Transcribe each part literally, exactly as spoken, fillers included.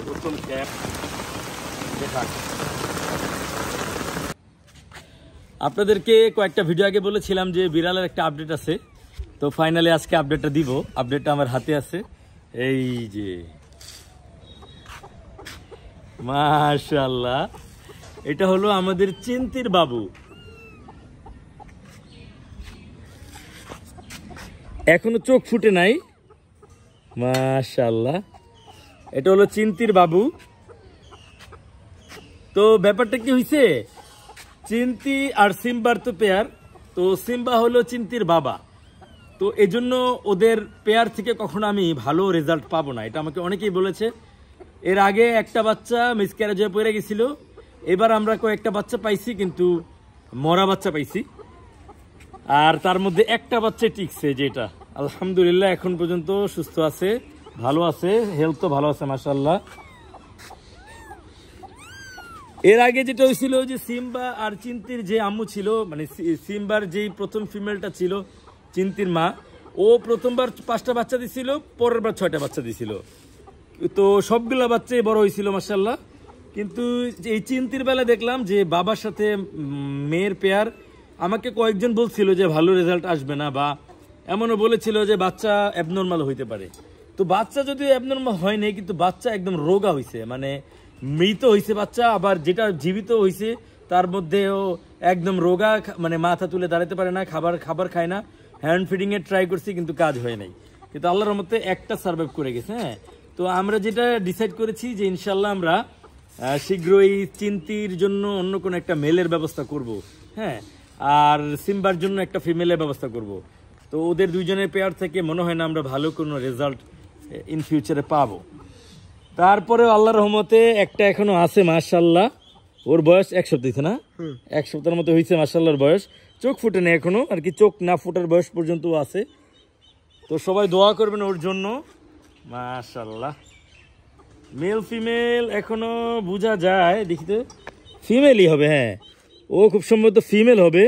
প্রথম ক্যাপ দেখা। আপনাদেরকে কয়েকটা ভিডিও আগে বলেছিলাম যে বিড়ালের একটা আপডেট আছে, তো ফাইনালি আজকে আপডেটটা দিব। আপডেটটা আমার হাতে আছে, এই যে মাশাআল্লাহ, এটা হলো আমাদের চিন্তির বাবু। এখনো চোখ ফুটে নাই, মাশাআল্লাহ। এটা হলো চিন্তির বাবু। তো ব্যাপারটা কি হয়েছে, চিন্তি আর সিম্বার তো পেয়ার, তো সিম্বা হলো চিন্তির বাবা, তো এজন্য ওদের পেয়ার থেকে কখনো আমি ভালো রেজাল্ট পাবো না, এটা আমাকে অনেকেই বলেছে। এর আগে একটা বাচ্চা মিসক্যারেজ হয়ে পড়ে গেছিল, এবার আমরা কয়েকটা বাচ্চা পাইছি, কিন্তু মরা বাচ্চা পাইছি, আর তার মধ্যে একটা বাচ্চা টিকছে, যেটা আলহামদুলিল্লাহ এখন পর্যন্ত সুস্থ আছে, ভালো আছে, হেলথ তো ভালো আছে মাশাআল্লাহ। এর আগে যেটা হয়েছিল যে সিম্বা আর চিন্তির যে আম্মু ছিল, মানে সিম্বার যেই প্রথম ফিমেলটা ছিল চিন্তির মা, ও প্রথমবার পাঁচটা বাচ্চা দিছিল, পরের বার ছয়টা বাচ্চা দিছিল, তো সবগুলা বাচ্চাই বড় হয়েছিল মাশাআল্লাহ। কিন্তু এই চিন্তির বেলা দেখলাম যে বাবার সাথে মেয়ের পেয়ার, আমাকে কয়েকজন বলছিল যে ভালো রেজাল্ট আসবে না, বা এমনও বলেছিল যে বাচ্চা অ্যাবনর্মাল হইতে পারে। তো বাচ্চা যদিও অ্যাবনর্মাল হয় নাই, কিন্তু বাচ্চা একদম রোগা হয়েছে, মানে মৃত হয়েছে বাচ্চা, আবার যেটা জীবিত হয়েছে তার মধ্যেও একদম রোগা, মানে মাথা তুলে দাঁড়াতে পারে না, খাবার খাবার খায় না। হ্যান্ড ফিডিং এর ট্রাই করছি কিন্তু কাজ হয় নাই, কিন্তু আল্লাহর রহমতে একটা সার্ভাইভ করে গেছে। হ্যাঁ, তো আমরা যেটা ডিসাইড করেছি যে ইনশাল্লাহ আমরা শীঘ্রই চিন্তির জন্য অন্য কোনো একটা মেলের ব্যবস্থা করব, হ্যাঁ, আর সিম্বার জন্য একটা ফিমেলের ব্যবস্থা করব। তো ওদের দুইজনের পেয়ার থেকে মনে হয় না আমরা ভালো কোনো রেজাল্ট ইন ফিউচারে পাবো। তারপরে আল্লাহর রহমতে একটা এখনো আছে মাশাআল্লাহ, ওর বয়স এক সপ্তাহ না, এক সপ্তাহের মতো হয়েছে মাশাআল্লাহর বয়স, চোখ ফুটে নেই এখনো, আর কি চোখ না ফুটার বয়স পর্যন্ত আছে। তো সবাই দোয়া করবেন ওর জন্য মাশাআল্লাহ। মেল ফিমেল এখনো বোঝা যায়, দেখিতে ফিমেলই হবে, হ্যাঁ ও খুব সম্ভবত ফিমেল হবে।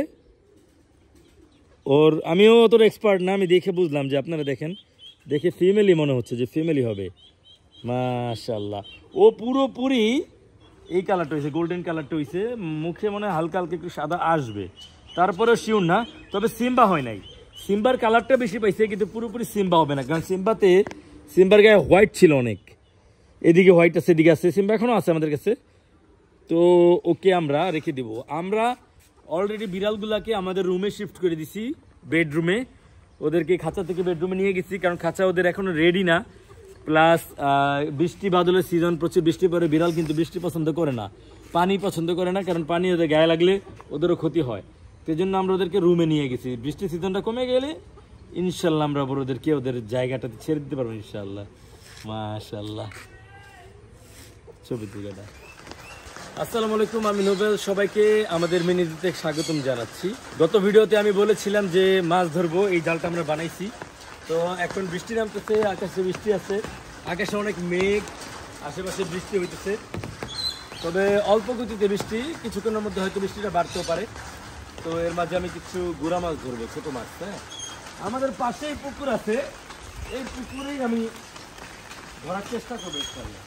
ওর আমিও তোর এক্সপার্ট না, আমি দেখে বুঝলাম যে আপনারা দেখেন, দেখে ফিমেলই মনে হচ্ছে যে ফিমেলই হবে মাশাআল্লাহ। ও পুরোপুরি এই কালারটা হয়েছে, গোল্ডেন কালারটা হয়েছে, মুখে মনে হয় হালকা হালকা একটু সাদা আসবে, তারপরেও শিওর না। তবে সিম্বা হয় নাই, সিম্বার কালারটা বেশি পাইছে, কিন্তু পুরোপুরি সিম্বা হবে না, কারণ সিম্বাতে সিম্বার গায়ে হোয়াইট ছিল অনেক, এদিকে হোয়াইট আছে, এদিকে আছে, সিম্বা এখনো আছে আমাদের কাছে। তো ওকে আমরা রেখে দিব। আমরা অলরেডি বিড়ালগুলাকে আমাদের রুমে শিফট করে দিছি, বেডরুমে, ওদেরকে খাঁচা থেকে বেডরুমে নিয়ে গেছি, কারণ খাঁচা ওদের এখনো রেডি না। প্লাস বৃষ্টি বাদলের সিজন, প্রচুর বৃষ্টি পড়ে, বিড়াল কিন্তু বৃষ্টি পছন্দ করে না, পানি পছন্দ করে না, কারণ পানি ওদের গায়ে লাগলে ওদেরও ক্ষতি হয়। সেই জন্য আমরা ওদেরকে রুমে নিয়ে গেছি। বৃষ্টির সিজনটা কমে গেলে ইনশাল্লাহ আমরা ওদেরকে ওদের জায়গাটাতে ছেড়ে দিতে পারবো ইনশাল্লাহ মাশাআল্লাহ। ছবি তুলেটা। আসসালামু আলাইকুম, আমি নোবেল, সবাইকে আমাদের মিনিতে স্বাগতম জানাচ্ছি। গত ভিডিওতে আমি বলেছিলাম যে মাছ ধরবো, এই জালটা আমরা বানাইছি। তো এখন বৃষ্টি নামতেছে, আকাশে বৃষ্টি আছে, আকাশে অনেক মেঘ, আশেপাশে বৃষ্টি হইতেছে, তবে অল্প গতিতে বৃষ্টি, কিছুক্ষণের মধ্যে হয়তো বৃষ্টিটা বাড়তেও পারে। তো এর মাঝে আমি কিছু গুড়া মাছ ধরবো, ছোটো মাছ। হ্যাঁ, আমাদের পাশেই পুকুর আছে, এই পুকুরেই আমি ধরার চেষ্টা করবো ইনশাআল্লাহ।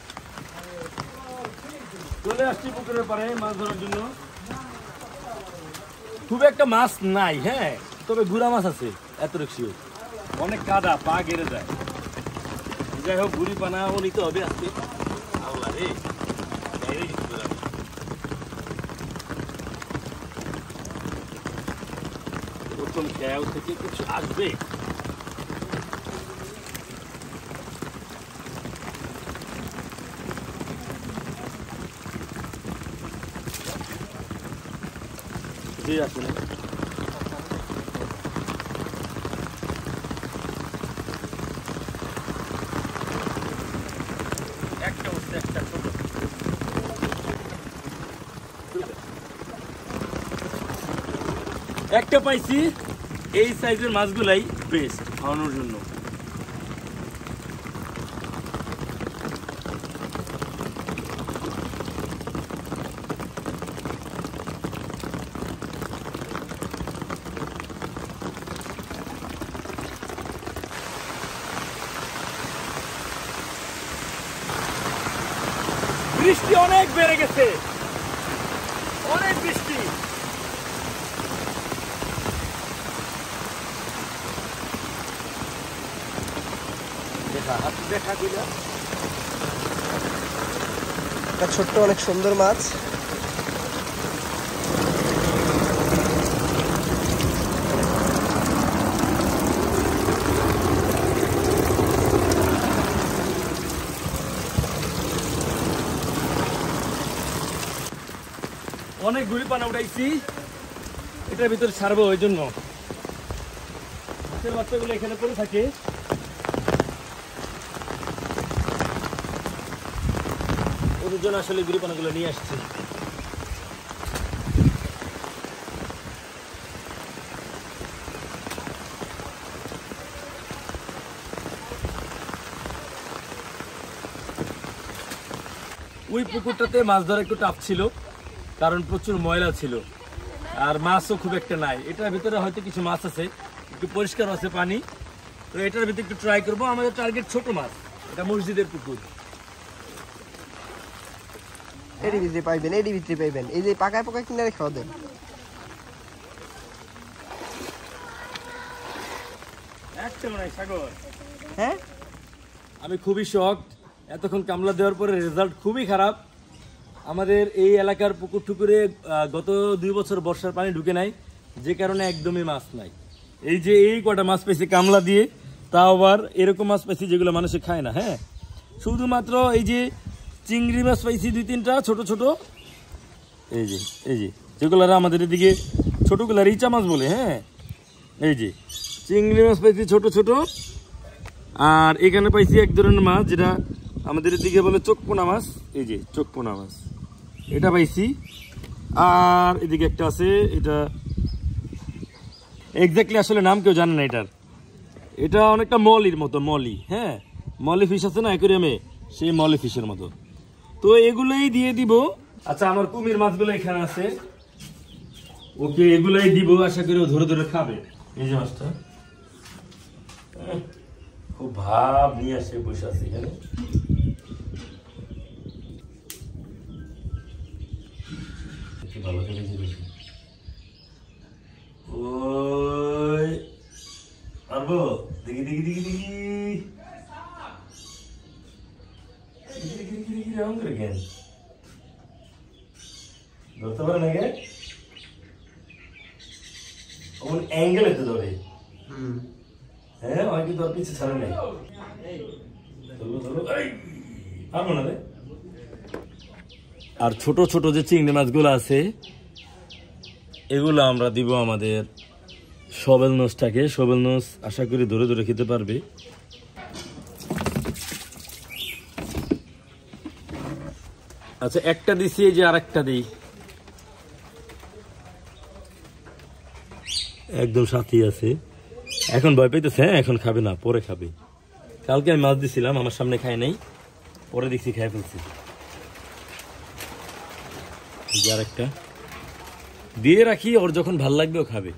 চলে আসছি পুকুরের পাড়ে মাছ ধরার জন্য। খুব একটা মাছ নাই, হ্যাঁ, তবে গুড়া মাছ আছে, এত রিক্সিও অনেক কাদা, পা গেড়ে যায়। যাই হোক, ঘুরি পানাও নিতে হবে আজকে। আল্লাহ রে, প্রথম খেয়াল থেকে কিছু আসবে। আসলে একটা হচ্ছে একটা ছোট, একটা পাইছি। এই সাইজের মাছগুলাই বেস্ট খাওয়ানোর জন্য। বৃষ্টি অনেক বেড়ে গেছে, অনেক বৃষ্টি। দেখা দেখা দিলা একটা ছোট্ট অনেক সুন্দর মাছ। অনেক গুড়ি পানা উঠাইছি, এটার ভিতরে ছাড়বো, ওই জন্য মাছের বাচ্চাগুলো এখানে পড়ে থাকে। ওদের জন্য আসলে গুড়ি পানাগুলো নিয়ে আসছি। ওই পুকুরটাতে মাছ ধরা একটু টাফ ছিল, কারণ প্রচুর ময়লা ছিল আর মাছও খুব একটা নাই। এটার ভিতরে হয়তো কিছু মাছ আছে, একটু পরিষ্কার আছে পানি, তো এটার ভিতরে একটু ট্রাই করবো। আমাদের টার্গেট ছোট মাছ, এটা মসজিদের পুকুর। এডি ভিতরে পাইবেন, এডি ভিতরে পাইবেন, এই যে পাকায় পাকায় কিনারে খাওয়া দেন। সাগর, হ্যাঁ আমি খুবই শকড। এতক্ষণ কামলা দেওয়ার পরে রেজাল্ট খুবই খারাপ। আমাদের এই এলাকার পুকুর টুকুরে গত দুই বছর বর্ষার পানি ঢুকে নাই, যে কারণে একদমই মাছ নাই। এই যে এই কটা মাছ পেয়েছি কামলা দিয়ে, তাও আবার এরকম মাছ পাইছি যেগুলো মানুষে খায় না। হ্যাঁ, শুধুমাত্র এই যে চিংড়ি মাছ পাইছি দুই তিনটা ছোট ছোট, এই যে এই যে যেগুলারা আমাদের এদিকে ছোটগুলা রিচা মাছ বলে। হ্যাঁ, এই যে চিংড়ি মাছ পাইছি ছোট ছোট, আর এখানে পাইছি এক ধরনের মাছ যেটা আমাদের এদিকে বলে চোখপোনা মাছ। এই যে চোখপোনা মাছ, এটা পাইছি। আর এদিকে একটা আছে, এটা এক্স্যাক্টলি আসলে নাম কেউ জানে না এটার। এটা অনেকটা মলির মতো, মলি। হ্যাঁ, মলি ফিশ আছে না অ্যাকোয়ারিয়ামে, সেই মলি ফিশের মতো। তো এগুলোই দিয়ে দিব। আচ্ছা, আমার কুমির মাছগুলো এখানে আছে, ওকে এগুলোই দিব, আশা করি ও ধরে ধরে খাবে। এই যে মাছটা খুব ভাব নিয়ে আসে, বসে আছে এখানে। ভালো করে ওই পারবো, দেখি দেখি দেখি দেখি ধরতে পারে না গে, কোন অ্যাঙ্গেলে তো ধরে। হ্যাঁ, অনেকে তোর পিছে ছাড়ে নাই। পারবো না রে। আর ছোট ছোট যে চিংড়ি মাছগুলো আছে, এগুলো আমরা দিব আমাদের সবেল নোসটাকে। সবেল নোস আশা করি ধরে ধরে খেতে পারবে। আচ্ছা, একটা দিছি, এই যে আর একটা দিই, একদম সাথী আছে। এখন ভয় পাইতেছে। হ্যাঁ, এখন খাবে না, পরে খাবে। কালকে আমি মাছ দিছিলাম, আমার সামনে খায় নাই, পরে দেখছি খাই ফেলছি। আর একটা দিয়ে রাখি, ওর যখন ভাল লাগবে ও খাবে।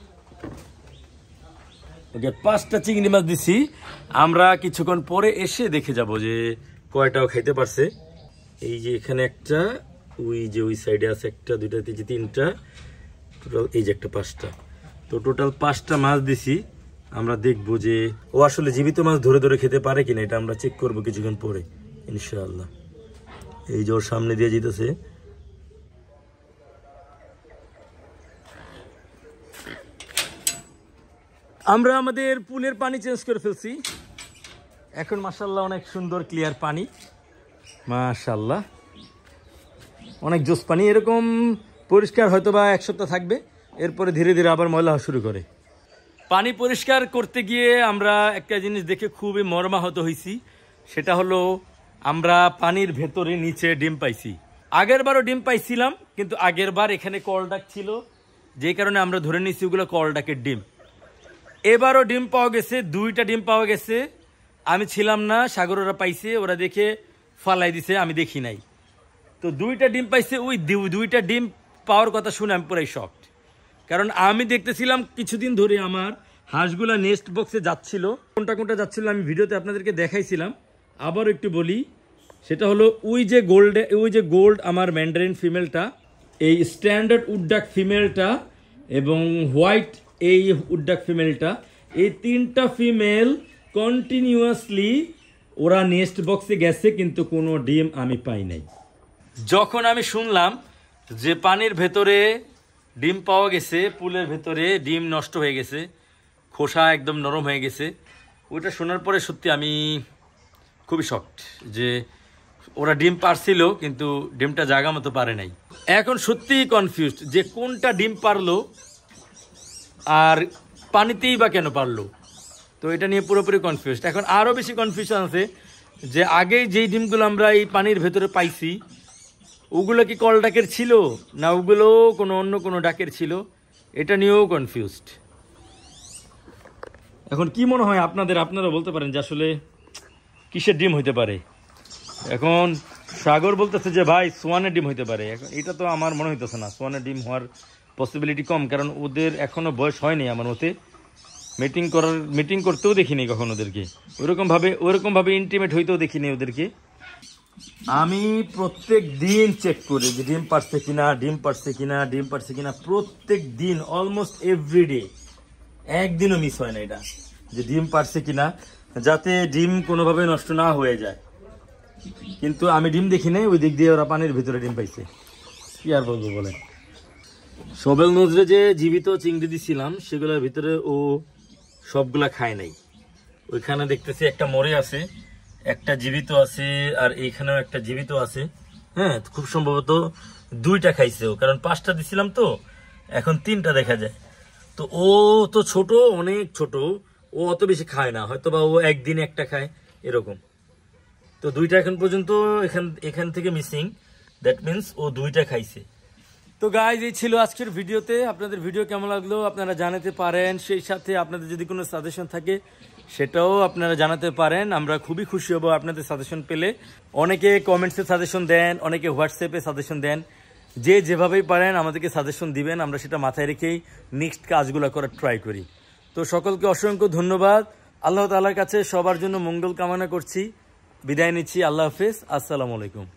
ওকে, পাঁচটা চিংড়ি মাছ দিছি। আমরা কিছুক্ষণ পরে এসে দেখে যাব যে কয়টাও খাইতে পারছে। এই যে এখানে একটা, ওই যে ওই সাইডে আছে একটা, দুইটা, তিনটে, তিনটা, টোটাল এই যে একটা, পাঁচটা। তো টোটাল পাঁচটা মাছ দিছি। আমরা দেখবো যে ও আসলে জীবিত মাছ ধরে ধরে খেতে পারে কিনা, এটা আমরা চেক করবো কিছুক্ষণ পরে ইনশাআল্লাহ। এই যে ওর সামনে দিয়ে যেতেছে। আমরা আমাদের পুলের পানি চেঞ্জ করে ফেলছি। এখন মাশাআল্লাহ অনেক সুন্দর ক্লিয়ার পানি, মাশাআল্লাহ অনেক জোস পানি। এরকম পরিষ্কার হয়তো বা এক সপ্তাহ থাকবে, এরপরে ধীরে ধীরে আবার ময়লা হওয়া শুরু করে। পানি পরিষ্কার করতে গিয়ে আমরা একটা জিনিস দেখে খুবই মর্মাহত হয়েছি, সেটা হলো আমরা পানির ভেতরে নিচে ডিম পাইছি। আগের বারও ডিম পাইছিলাম, কিন্তু আগের বার এখানে কলডাক ছিল, যে কারণে আমরা ধরে নিচ্ছি ওগুলো কলডাকের ডিম। এবারও ডিম পাওয়া গেছে, দুইটা ডিম পাওয়া গেছে। আমি ছিলাম না, সাগর ওরা পাইছে, ওরা দেখে ফালাই দিছে, আমি দেখি নাই। তো দুইটা ডিম পাইছে। ওই দুইটা ডিম পাওয়ার কথা শুনে আমি পুরাই শকড, কারণ আমি দেখতেছিলাম কিছুদিন ধরে আমার হাঁসগুলা নেস্ট বক্সে যাচ্ছিল। কোনটা কোনটা যাচ্ছিল আমি ভিডিওতে আপনাদেরকে দেখাইছিলাম। আবার একটু বলি, সেটা হলো ওই যে গোল্ডে ওই যে গোল্ড আমার ম্যান্ডারিন ফিমেলটা, এই স্ট্যান্ডার্ড উডডাক ফিমেলটা এবং হোয়াইট এই উডডাক ফিমেলটা, এই তিনটা ফিমেল কন্টিনিউয়াসলি ওরা নেস্ট বক্সে গেছে, কিন্তু কোনো ডিম আমি পাই নাই। যখন আমি শুনলাম যে পানির ভেতরে ডিম পাওয়া গেছে, পুলের ভেতরে ডিম নষ্ট হয়ে গেছে, খোসা একদম নরম হয়ে গেছে, ওটা শোনার পরে সত্যি আমি খুবই শকড যে ওরা ডিম পারছিল কিন্তু ডিমটা জায়গা মতো পারে নাই। এখন সত্যিই কনফিউজড যে কোনটা ডিম পারলো আর পানিতেই বা কেন পারলো। তো এটা নিয়ে পুরোপুরি কনফিউজড। এখন আরও বেশি কনফিউশন আছে যে আগে যেই ডিমগুলো আমরা এই পানির ভেতরে পাইছি ওগুলো কি কল ডাকের ছিল না ওগুলো কোনো অন্য কোনো ডাকের ছিল, এটা নিয়েও কনফিউজড। এখন কি মনে হয় আপনাদের, আপনারা বলতে পারেন যে আসলে কিসের ডিম হইতে পারে। এখন সাগর বলতেছে যে ভাই সোয়ানের ডিম হইতে পারে। এখন এটা তো আমার মনে হইতেছে না, সোয়ানের ডিম হওয়ার পসিবিলিটি কম, কারণ ওদের এখনও বয়স হয়নি আমার মতে। মিটিং করার মিটিং করতেও দেখিনি কখন ওদেরকে, ওইরকমভাবে ওইরকমভাবে ইন্টিমেট হইতেও দেখিনি ওদেরকে। আমি প্রত্যেক দিন চেক করি যে ডিম পারছে কিনা, ডিম পারছে কিনা, ডিম পারছে কিনা, প্রত্যেক দিন অলমোস্ট এভরিডে, একদিনও মিস হয় না এটা যে ডিম পারছে কিনা, যাতে ডিম কোনোভাবে নষ্ট না হয়ে যায়। কিন্তু আমি ডিম দেখি নাই, ওই দিক দিয়ে ওরা পানির ভিতরে ডিম পাইছে। কি আর বলবো বলে। সবেল নজরে যে জীবিত চিংড়ি দিছিলাম সেগুলোর ভিতরে ও সবগুলা খায় নাই। ওইখানে দেখতেছি একটা মরে আছে, একটা জীবিত আছে, আর এইখানেও একটা জীবিত আছে। হ্যাঁ, খুব সম্ভবত দুইটা খাইছে ও, কারণ পাঁচটা দিছিলাম তো, এখন তিনটা দেখা যায়। তো ও তো ছোট, অনেক ছোট, ও অত বেশি খায় না, হয়তো বা ও একদিন একটা খায় এরকম। তো দুইটা এখন পর্যন্ত এখান এখান থেকে মিসিং, দ্যাট মিনস ও দুইটা খাইছে। তো গাইজ এই ছিল আজকের ভিডিওতে। আপনাদের ভিডিও কেমন লাগলো আপনারা জানাতে পারেন, সেই সাথে আপনাদের যদি কোনো সাজেশন থাকে সেটাও আপনারা জানাতে পারেন। আমরা খুবই খুশি হব আপনাদের সাজেশন পেলে। অনেকে কমেন্টসে সাজেশন দেন, অনেকে হোয়াটসঅ্যাপে সাজেশন দেন, যে যেভাবেই পারেন আমাদেরকে সাজেশন দিবেন, আমরা সেটা মাথায় রেখেই নেক্সট কাজগুলো করার ট্রাই করি। তো সকলকে অসংখ্য ধন্যবাদ। আল্লাহ তাআলার কাছে সবার জন্য মঙ্গল কামনা করছি। বিদায় নিচ্ছি। আল্লাহ হাফেজ। আসসালামু আলাইকুম।